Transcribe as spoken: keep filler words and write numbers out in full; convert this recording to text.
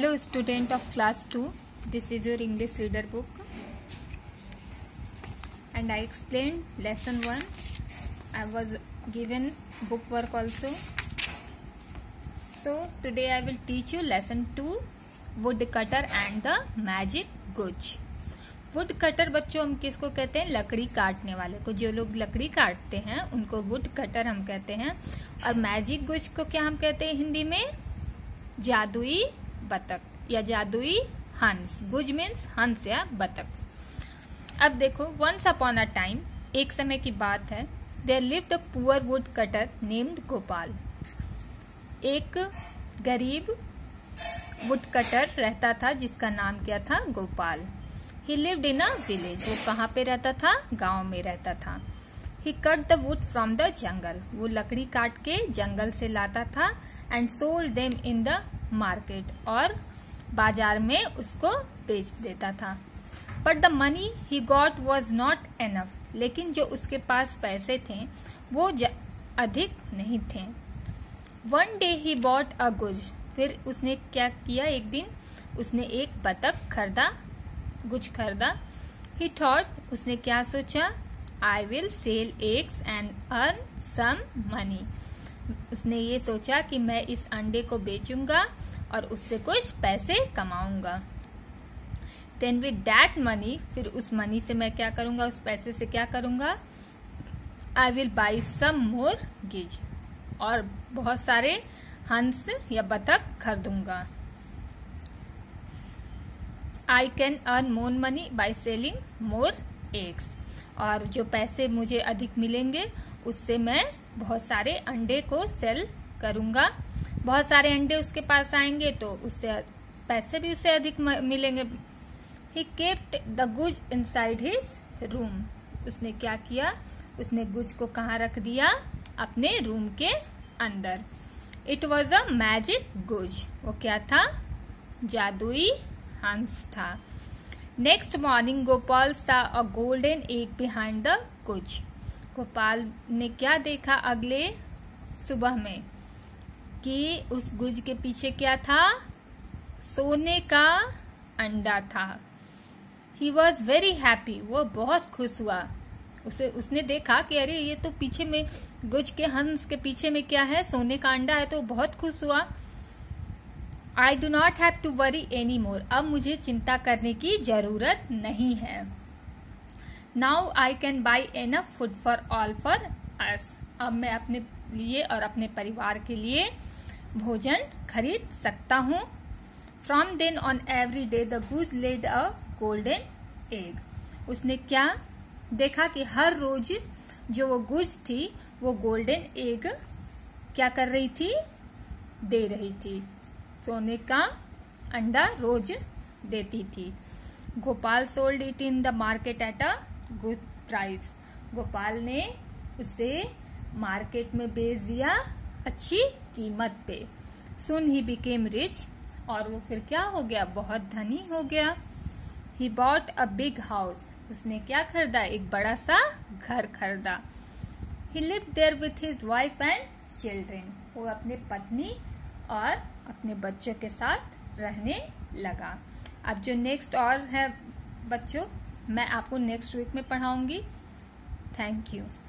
Hello student of class two, this is your English reader book and I explained lesson one. I was given book work also. So today I will teach you lesson two, woodcutter and the magic gudge. Woodcutter बच्चों हम किसको कहते हैं? लकड़ी काटने वाले को। जो लोग लकड़ी काटते हैं उनको वुड कटर हम कहते हैं। और मैजिक गुज को क्या हम कहते हैं हिंदी में? जादुई बतख या जादुई हंस। गुज मीन्स हंस या बतख। अब देखो, वंस अपॉन अ टाइम, एक समय की बात है, there lived a poor woodcutter named Gopal. एक गरीब वुड कटर रहता था जिसका नाम क्या था? Gopal. He lived in a village. वो कहाँ पे रहता था? गांव में रहता था। He cut the wood from the jungle. वो लकड़ी काट के जंगल से लाता था and sold them in the market. और बाजार में उसको बेच देता था। But the money he got was not enough. लेकिन जो उसके पास पैसे थे वो अधिक नहीं थे। One day he bought a goose. फिर उसने क्या किया? एक दिन उसने एक बतख खरीदा, गुज खरीदा। He thought, उसने क्या सोचा? I will sell eggs and earn some money. उसने ये सोचा कि मैं इस अंडे को बेचूंगा और उससे कुछ पैसे कमाऊंगा। Then with that money, फिर उस मनी से मैं क्या करूंगा? उस पैसे से क्या करूंगा? I will buy some more geese. और बहुत सारे हंस या बतख खरीदूंगा। I can earn more money by selling more eggs. और जो पैसे मुझे अधिक मिलेंगे उससे मैं बहुत सारे अंडे को सेल करूंगा। बहुत सारे अंडे उसके पास आएंगे तो उससे पैसे भी उससे अधिक मिलेंगे। He kept the goose inside his room. उसने क्या किया? उसने गुज को कहाँ रख दिया? अपने रूम के अंदर। It was a magic goose. वो क्या था? जादुई हंस था। Next morning Gopal saw a golden egg behind the goose. Gopal ने क्या देखा अगले सुबह में? कि उस गुज के पीछे क्या था? सोने का अंडा था। He was very happy. वो बहुत खुश हुआ। उसे उसने देखा कि अरे ये तो पीछे में गुज के हंस के पीछे में क्या है? सोने का अंडा है। तो बहुत खुश हुआ। I do not have to worry anymore. अब मुझे चिंता करने की जरूरत नहीं है। Now I can buy enough food for all for us. अब मैं अपने लिए और अपने परिवार के लिए भोजन खरीद सकता हूँ। From then on every day the goose laid a golden egg. उसने क्या देखा कि हर रोज जो वो गुज थी वो गोल्डन एग क्या कर रही थी? दे रही थी। सोने का अंडा रोज देती थी। Gopal sold it in the market at a good price. Gopal ने उसे मार्केट में बेच दिया अच्छी कीमत पे। Soon he became rich. और वो फिर क्या हो गया? बहुत धनी हो गया। He bought a big house. उसने क्या खरीदा? एक बड़ा सा घर खरीदा। He lived there with his wife and children. वो अपने पत्नी और अपने बच्चों के साथ रहने लगा। अब जो नेक्स्ट और है बच्चों, मैं आपको नेक्स्ट वीक में पढ़ाऊंगी। Thank you.